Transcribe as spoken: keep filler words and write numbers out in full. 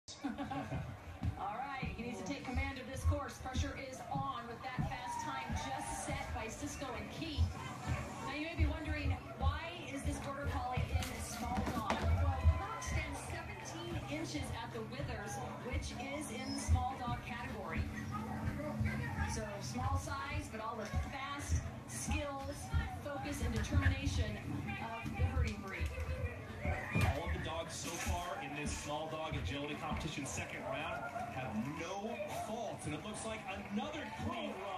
All right, he needs to take command of this course. Pressure is on with that fast time just set by Cisco and Keith. Now you may be wondering, why is this border collie in small dog? Well, the dog stands seventeen inches at the withers, which is in the small dog category. So small size, but all the fast skills, focus, and determination of the herding breed. All of the dogs so far in this small dog agility competition second round have no faults, and it looks like another clean run.